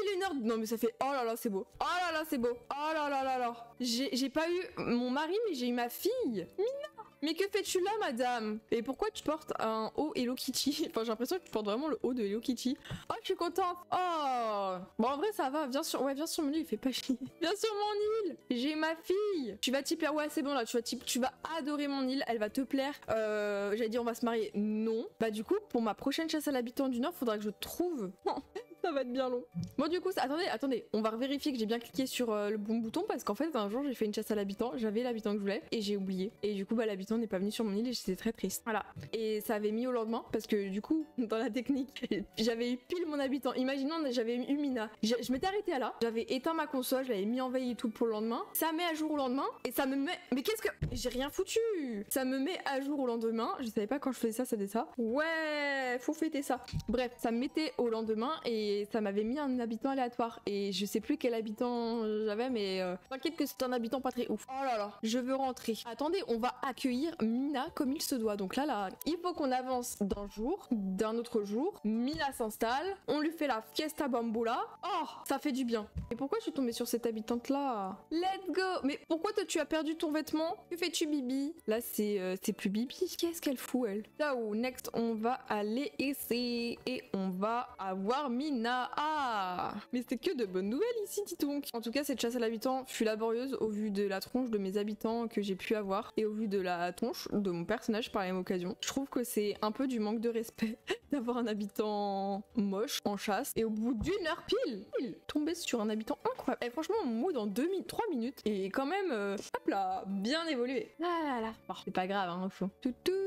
1001 heures. Non mais ça fait, oh là là c'est beau, oh là là c'est beau, oh là là là là. J'ai pas eu mon mari mais j'ai eu ma fille. Mina, mais que fais-tu là madame? Et pourquoi tu portes un haut Hello Kitty? Enfin j'ai l'impression que tu portes vraiment le haut de Hello Kitty. Oh je suis contente. Oh bon en vrai ça va, viens sur mon île, il fait pas chier. Viens sur mon île, j'ai ma fille. Tu vas typer, ouais c'est bon là, tu vas adorer mon île, elle va te plaire. J'allais dire on va se marier, non. Bah du coup pour ma prochaine chasse à l'habitant du Nord, faudra que je trouve... Ça va être bien long. Bon du coup, attendez, on va vérifier que j'ai bien cliqué sur le bon bouton parce qu'en fait un jour j'ai fait une chasse à l'habitant, j'avais l'habitant que je voulais et j'ai oublié. Et du coup bah l'habitant n'est pas venu sur mon île et j'étais très triste. Voilà. Et ça avait mis au lendemain parce que du coup dans la technique j'avais eu pile mon habitant. Imaginons j'avais eu Mina. Je m'étais arrêtée là, j'avais éteint ma console, je l'avais mis en veille et tout pour le lendemain. Ça met à jour au lendemain et ça me met... Mais qu'est-ce que... J'ai rien foutu. Ça me met à jour au lendemain. Je savais pas quand je faisais ça, ça faisait ça. Ouais, faut fêter ça. Bref, ça me mettait au lendemain et ça m'avait mis un habitant aléatoire et je sais plus quel habitant j'avais mais t'inquiète que c'est un habitant pas très ouf. Oh là là, je veux rentrer. Attendez, on va accueillir Mina comme il se doit. Donc là, il faut qu'on avance d'un jour, d'un autre jour. Mina s'installe, on lui fait la fiesta bamboula. Oh, ça fait du bien. Et pourquoi je suis tombée sur cette habitante là? Let's go. Mais pourquoi toi tu as perdu ton vêtement? Que fais-tu Bibi? Là c'est plus Bibi. Qu'est-ce qu'elle fout elle? Là où next on va aller essayer et on va avoir Mina. Ah, mais c'était que de bonnes nouvelles ici, dis donc. En tout cas, cette chasse à l'habitant fut laborieuse au vu de la tronche de mes habitants que j'ai pu avoir et au vu de la tronche de mon personnage par la même occasion. Je trouve que c'est un peu du manque de respect d'avoir un habitant moche en chasse et au bout d'une heure pile, tomber sur un habitant incroyable. Et franchement, mon mood en 3 minutes et quand même, hop là, bien évolué. Ah là, bon, c'est pas grave, hein, faut.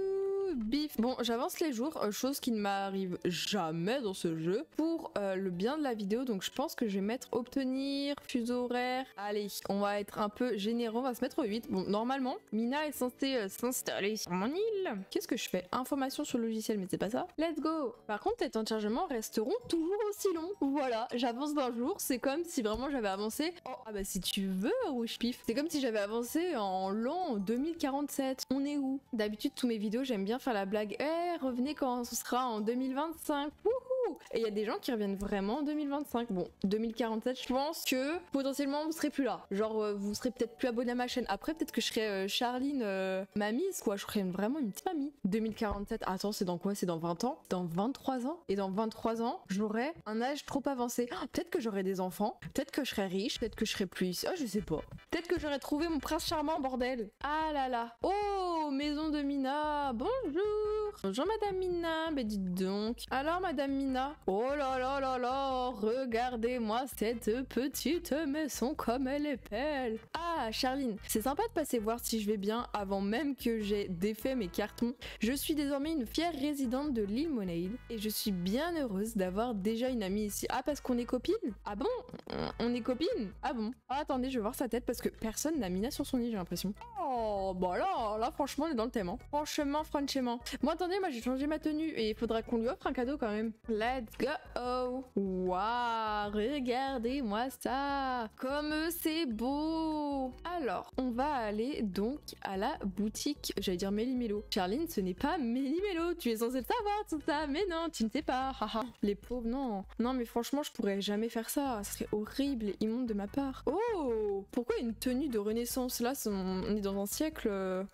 Bif. Bon, j'avance les jours, chose qui ne m'arrive jamais dans ce jeu, pour le bien de la vidéo, donc je pense que je vais mettre obtenir, fuseau horaire. Allez, on va être un peu généreux, on va se mettre au 8. Bon, normalement, Mina est censée s'installer sur mon île. Qu'est-ce que je fais? Information sur le logiciel, mais c'est pas ça. Let's go. Par contre, les temps de chargement resteront toujours aussi longs. Voilà, j'avance d'un jour, c'est comme si vraiment j'avais avancé... Oh, ah bah si tu veux, Rouge Pif. C'est comme si j'avais avancé en l'an 2047. On est où? D'habitude, tous mes vidéos, j'aime bien faire la blague, revenez quand ce sera en 2025. Wouhou! Et il y a des gens qui reviennent vraiment en 2025. Bon, 2047, je pense que potentiellement vous serez plus là. Genre, vous serez peut-être plus abonné à ma chaîne. Après, peut-être que je serai Charline mamise, quoi. Je serai vraiment une petite mamie. 2047, attends, c'est dans quoi? C'est dans 20 ans? Dans 23 ans? Et dans 23 ans, j'aurai un âge trop avancé. Oh, peut-être que j'aurai des enfants. Peut-être que je serai riche. Peut-être que je serai plus... Oh, je sais pas. Peut-être que j'aurai trouvé mon prince charmant, bordel. Ah là là. Oh, maison de Mina. Bonjour. Bonjour Madame Mina. Mais dites donc. Alors Madame Mina. Oh là là là là. Regardez-moi cette petite maison comme elle est belle. Ah Charline, c'est sympa de passer voir si je vais bien avant même que j'ai défait mes cartons. Je suis désormais une fière résidente de l'île Monade et je suis bien heureuse d'avoir déjà une amie ici. Ah parce qu'on est copines? Ah bon? On est copines? Ah bon? Ah, attendez, je vais voir sa tête parce que personne n'a Mina sur son île, j'ai l'impression. Oh bah là franchement on est dans le thème. Hein. Franchement. Bon attendez, moi j'ai changé ma tenue et il faudra qu'on lui offre un cadeau quand même. Let's go. Waouh, regardez-moi ça. Comme c'est beau. Alors, on va aller donc à la boutique, j'allais dire Méli-Mélo. Charline, ce n'est pas Méli-Mélo. Tu es censée le savoir tout ça, mais non, tu ne sais pas. Haha. Les pauvres, non. Non mais franchement, je pourrais jamais faire ça. Ce serait horrible et immonde de ma part. Oh, pourquoi une tenue de renaissance là? On est dans un siècle...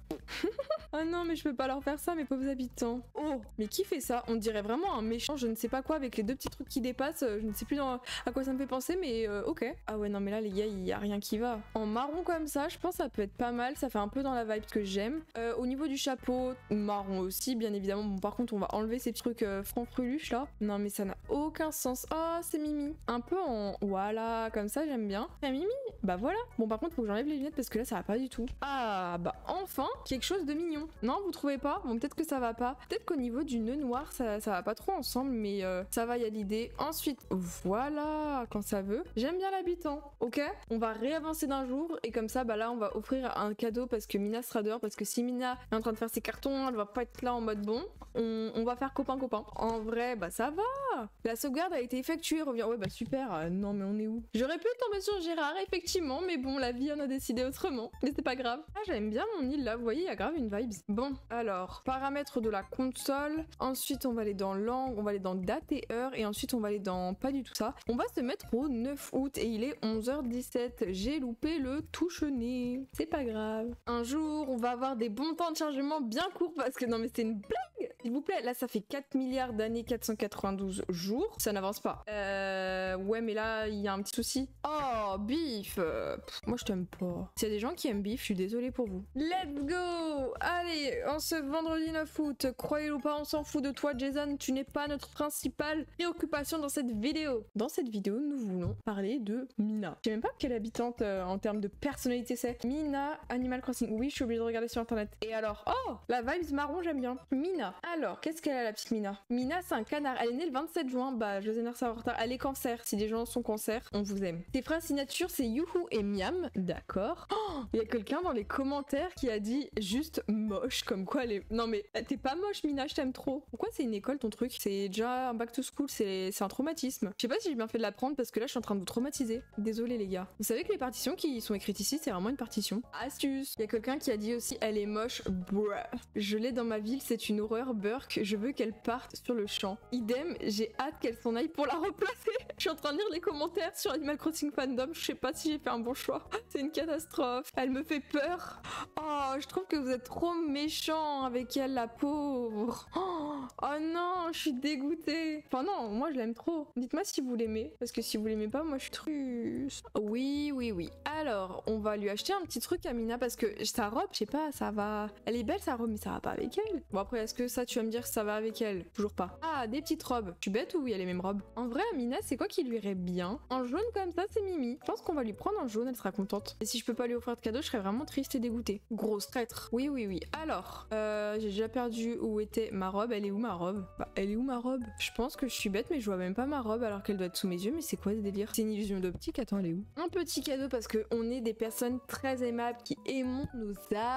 Ah non, mais je peux pas leur faire ça, mes pauvres habitants. Oh, mais qui fait ça? On dirait vraiment un méchant, je ne sais pas quoi, avec les deux petits trucs qui dépassent. Je ne sais plus à quoi ça me fait penser, mais ok. Ah ouais, non, mais là, les gars, il y a rien qui va. En marron comme ça, je pense que ça peut être pas mal. Ça fait un peu dans la vibe que j'aime. Au niveau du chapeau, marron aussi, bien évidemment. Bon, par contre, on va enlever ces petits trucs franc-freluche là. Non, mais ça n'a aucun sens. Oh, c'est Mimi. Un peu en... Voilà, comme ça, j'aime bien. Ah, Mimi? Bah voilà. Bon, par contre, faut que j'enlève les lunettes parce que là, ça va pas du tout. Ah, bah enfin, quelque chose de mignon. Non, vous trouvez pas? Bon, peut-être que ça va pas. Peut-être qu'au niveau du nœud noir, ça va pas trop ensemble, mais ça va, y a l'idée. Ensuite, voilà, quand ça veut. J'aime bien l'habitant, ok? On va réavancer d'un jour, et comme ça, bah là, on va offrir un cadeau parce que Mina sera dehors, parce que si Mina est en train de faire ses cartons, elle va pas être là en mode bon. On va faire copain-copain. En vrai, bah ça va. La sauvegarde a été effectuée, revient. Ouais, bah super. Non, mais on est où? J'aurais pu tomber sur Gérard, effectivement, mais bon, la vie en a décidé autrement. Mais c'est pas grave. Ah, j'aime bien mon île là, vous voyez, il y a grave une vibes. Bon, alors, paramètres de la console. Ensuite, on va aller dans langue, on va aller dans date. l'ATR et ensuite on va aller dans pas du tout ça. On va se mettre au 9 août et il est 11h17. J'ai loupé le touche-nez. C'est pas grave. Un jour, on va avoir des bons temps de chargement bien courts parce que non mais c'est une blague. S'il vous plaît, là ça fait 4 milliards d'années, 492 jours. Ça n'avance pas. Ouais mais là il y a un petit souci. Oh, Beef. Moi je t'aime pas. S'il y a des gens qui aiment Beef, je suis désolée pour vous. Let's go. Allez, en ce vendredi 9 août, croyez-le ou pas, on s'en fout de toi Jason, tu n'es pas notre principale préoccupation dans cette vidéo. Dans cette vidéo, nous voulons parler de Mina. Je sais même pas quelle habitante en termes de personnalité c'est. Mina, Animal Crossing. Oui, je suis obligée de regarder sur internet. Et alors, oh, la vibes marron, j'aime bien. Mina. Alors, qu'est-ce qu'elle a la petite Mina? Mina, c'est un canard. Elle est née le 27 juin. Bah, je vais ça en retard. Elle est cancer. Si des gens sont cancer, on vous aime. Ses phrases signature, c'est Youhou et Miam. D'accord. Oh, il y a quelqu'un dans les commentaires qui a dit juste moche, comme quoi elle est... Non mais, t'es pas moche Mina, je t'aime trop. Pourquoi c'est une école ton truc? C'est déjà un back to school, c'est un traumatisme. Je sais pas si j'ai bien fait de l'apprendre parce que là je suis en train de vous traumatiser. Désolée les gars. Vous savez que les partitions qui sont écrites ici, c'est vraiment une partition. Astuce. Il y a quelqu'un qui a dit aussi elle est moche. Bruh. Je l'ai dans ma ville, c'est une horreur Burke. Je veux qu'elle parte sur le champ. Idem, j'ai hâte qu'elle s'en aille pour la replacer. Je suis en train de lire les commentaires sur Animal Crossing Fandom. Je sais pas si j'ai fait un bon choix. C'est une catastrophe. Elle me fait peur. Oh, je trouve que vous êtes trop méchant avec elle, la pauvre. Oh non, je suis dégoûtée. Enfin non, moi je l'aime trop. Dites-moi si vous l'aimez, parce que si vous l'aimez pas, moi je suis triste. Oui, oui, oui. Alors, on va lui acheter un petit truc à Mina parce que sa robe, je sais pas, ça va... Elle est belle sa robe, mais ça va pas avec elle. Bon après, est-ce que ça tu vas me dire que ça va avec elle? Toujours pas. Ah, des petites robes. Je suis bête ou il y a les mêmes robes? En vrai, Mina, c'est quoi qui lui irait bien? En jaune comme ça, c'est Mimi. Je pense qu'on va lui prendre en jaune, elle sera contente. Et si je peux pas lui offrir de cadeau, je serais vraiment triste et dégoûtée. Grosse traître. Oui, oui, oui. Alors, j'ai déjà perdu où était ma robe. Elle est où ma robe? Bah, elle est où ma robe? Je pense que je suis bête, mais je vois même pas ma robe alors qu'elle doit être sous mes yeux. Mais c'est quoi ce délire? C'est une illusion d'optique? Attends, elle est où? Un petit cadeau parce que on est des personnes très aimables qui aimons nos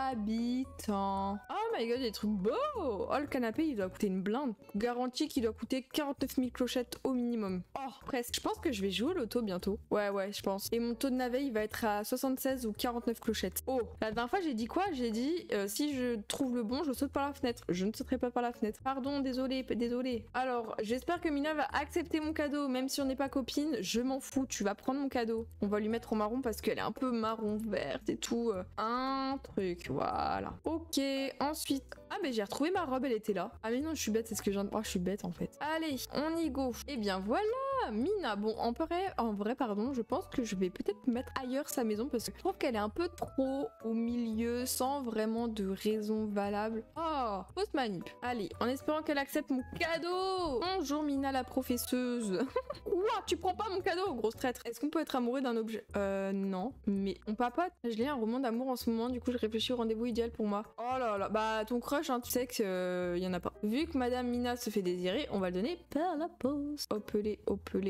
habitants. Oh my god, des trucs beaux! Oh, le canapé, il doit coûter une blinde. Garantie qu'il doit coûter 49 000 clochettes au minimum. Oh, presque. Je pense que je vais jouer au loto bientôt. Ouais, je pense. Et mon taux de navet, il va être à 76 ou 49 clochettes. Oh, la dernière fois, j'ai dit quoi? J'ai dit, si je trouve le bon, je saute par la fenêtre. Je ne sauterai pas par la fenêtre. Pardon, désolé. Alors, j'espère que Mina va accepter mon cadeau, même si on n'est pas copine. Je m'en fous, tu vas prendre mon cadeau. On va lui mettre en marron parce qu'elle est un peu marron verte et tout. Un truc, voilà. Ok, ensuite... Ah, mais j'ai retrouvé ma robe, elle était là. Ah, mais non, je suis bête, c'est ce que je viens de... Oh, je suis bête, en fait. Allez, on y go. Et bien, voilà, Mina. Bon, en vrai, pardon, je pense que je vais peut-être mettre ailleurs sa maison parce que je trouve qu'elle est un peu trop au milieu, sans vraiment de raison valable. Oh, fausse manip. Allez, en espérant qu'elle accepte mon cadeau. Bonjour, Mina, la professeuse. Ouah, tu prends pas mon cadeau, grosse traître. Est-ce qu'on peut être amoureux d'un objet? Non, mais on papote. Je lis un roman d'amour en ce moment, du coup, je réfléchis au rendez-vous idéal pour moi. Oh là là, bah, ton crush, hein, tu sais que y en a pas. Vu que Madame Mina se fait désirer, on va le donner par la poste. Hopelé.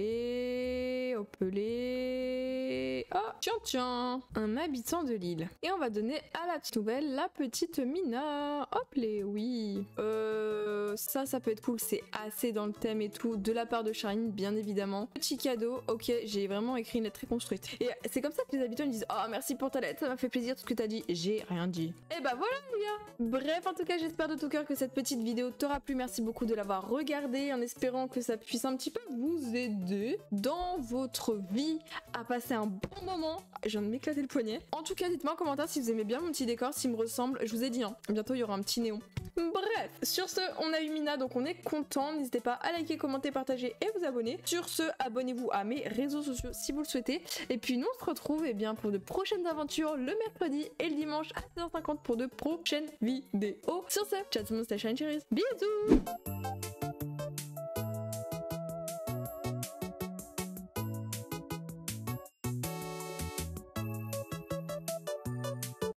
Oh, tiens, un habitant de l'île. Et on va donner à la petite nouvelle la petite Mina. Hopelé, oui. Ça peut être cool, c'est assez dans le thème et tout, de la part de Charline, bien évidemment. Petit cadeau, ok, j'ai vraiment écrit une lettre très construite. Et c'est comme ça que les habitants disent « Oh, merci pour ta lettre, ça m'a fait plaisir tout ce que t'as dit. » J'ai rien dit. Et bah voilà les gars. Bref, en tout cas, j'espère de tout cœur que cette petite vidéo t'aura plu. Merci beaucoup de l'avoir regardée, en espérant que ça puisse un petit peu vous aider dans votre vie à passer un bon moment. Je viens de m'éclater le poignet. En tout cas, dites-moi en commentaire si vous aimez bien mon petit décor, s'il me ressemble. Je vous ai dit, hein, bientôt il y aura un petit néon. Bref, sur ce, on a eu Mina, donc on est content. N'hésitez pas à liker, commenter, partager et vous abonner. Sur ce, abonnez-vous à mes réseaux sociaux si vous le souhaitez. Et puis nous, on se retrouve pour de prochaines aventures le mercredi et le dimanche à 16h50 pour de prochaines vidéos. Sur ce, ciao tout le monde, c'était Shine Cherise. Bisous!